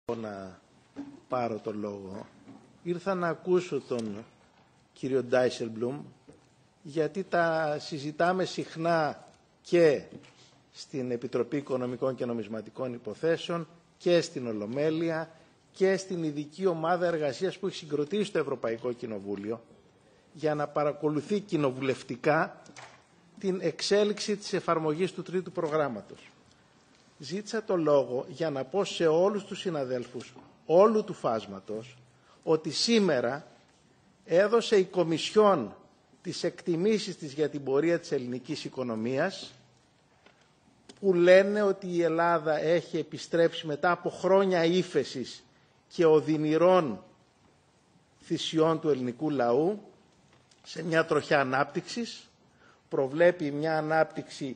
Να πάρω το λόγο. Ήρθα να ακούσω τον κύριο Ντάισελμπλουμ, γιατί τα συζητάμε συχνά και στην Επιτροπή Οικονομικών και Νομισματικών Υποθέσεων και στην Ολομέλεια και στην ειδική ομάδα εργασίας που έχει συγκροτήσει το Ευρωπαϊκό Κοινοβούλιο για να παρακολουθεί κοινοβουλευτικά την εξέλιξη της εφαρμογής του τρίτου προγράμματος. Ζήτησα το λόγο για να πω σε όλους τους συναδέλφους όλου του φάσματος ότι σήμερα έδωσε η Κομισιόν τις εκτιμήσεις της για την πορεία της ελληνικής οικονομίας, που λένε ότι η Ελλάδα έχει επιστρέψει μετά από χρόνια ύφεσης και οδυνηρών θυσιών του ελληνικού λαού σε μια τροχιά ανάπτυξης. Προβλέπει μια ανάπτυξη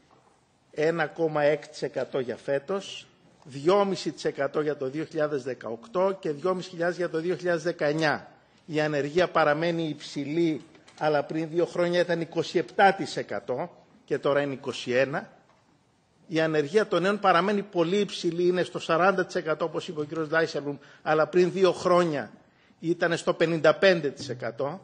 1,6% για φέτος, 2,5% για το 2018 και 2.500 για το 2019. Η ανεργία παραμένει υψηλή, αλλά πριν 2 χρόνια ήταν 27% και τώρα είναι 21%. Η ανεργία των νέων παραμένει πολύ υψηλή, είναι στο 40% όπως είπε ο κ. Ντάισελμπλουμ, αλλά πριν 2 χρόνια ήταν στο 55%.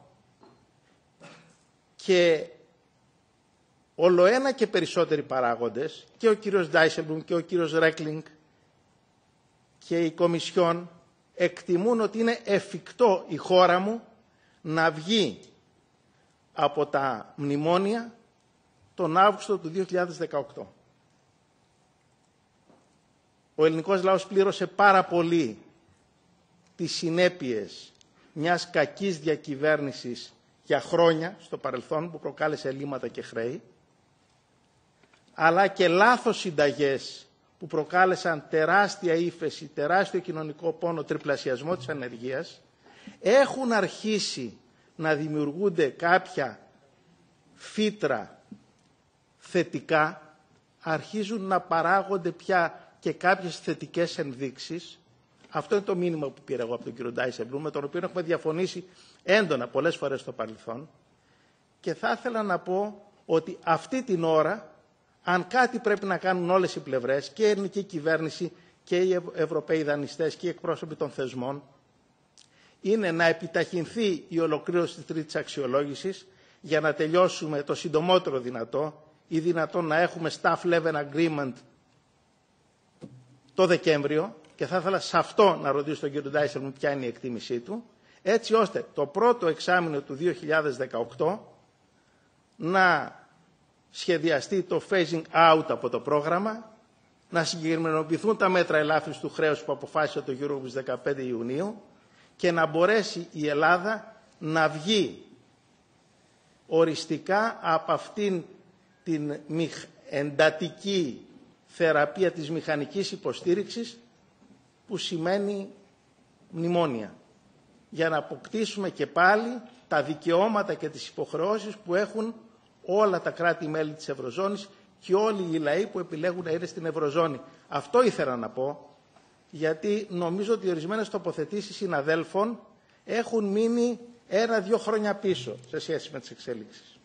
Και ολοένα και περισσότεροι παράγοντες, και ο κύριος Ντάισελμπλουμ και ο κύριος Ρέκλινγκ και η Κομισιόν, εκτιμούν ότι είναι εφικτό η χώρα μου να βγει από τα μνημόνια τον Αύγουστο του 2018. Ο ελληνικός λαός πλήρωσε πάρα πολύ τις συνέπειες μιας κακής διακυβέρνησης για χρόνια στο παρελθόν, που προκάλεσε ελλείμματα και χρέη, αλλά και λάθος συνταγές που προκάλεσαν τεράστια ύφεση, τεράστιο κοινωνικό πόνο, τριπλασιασμό της ανεργίας. Έχουν αρχίσει να δημιουργούνται κάποια φύτρα θετικά, αρχίζουν να παράγονται πια και κάποιες θετικές ενδείξεις. Αυτό είναι το μήνυμα που πήρα εγώ από τον κύριο Ντάισελμπλουμ, με τον οποίο έχουμε διαφωνήσει έντονα πολλές φορές στο παρελθόν. Και θα ήθελα να πω ότι αυτή την ώρα, αν κάτι πρέπει να κάνουν όλες οι πλευρές, και η ελληνική κυβέρνηση και οι Ευρωπαίοι δανειστές και οι εκπρόσωποι των θεσμών, είναι να επιταχυνθεί η ολοκλήρωση της τρίτης αξιολόγησης για να τελειώσουμε το συντομότερο δυνατό, ή δυνατόν να έχουμε staff level agreement το Δεκέμβριο, και θα ήθελα σε αυτό να ρωτήσω τον κύριο Ντάισελμπλουμ ποια είναι η εκτίμησή του, έτσι ώστε το πρώτο εξάμηνο του 2018 να σχεδιαστεί το phasing out από το πρόγραμμα, να συγκεκριμενοποιηθούν τα μέτρα ελάφρυνσης του χρέους που αποφάσισε το Eurogroup στις 15 Ιουνίου και να μπορέσει η Ελλάδα να βγει οριστικά από αυτήν την εντατική θεραπεία της μηχανικής υποστήριξης που σημαίνει μνημόνια, για να αποκτήσουμε και πάλι τα δικαιώματα και τις υποχρεώσεις που έχουν όλα τα κράτη-μέλη της Ευρωζώνης και όλοι οι λαοί που επιλέγουν να είναι στην Ευρωζώνη. Αυτό ήθελα να πω, γιατί νομίζω ότι ορισμένες τοποθετήσεις συναδέλφων έχουν μείνει 1-2 χρόνια πίσω σε σχέση με τις εξέλιξεις.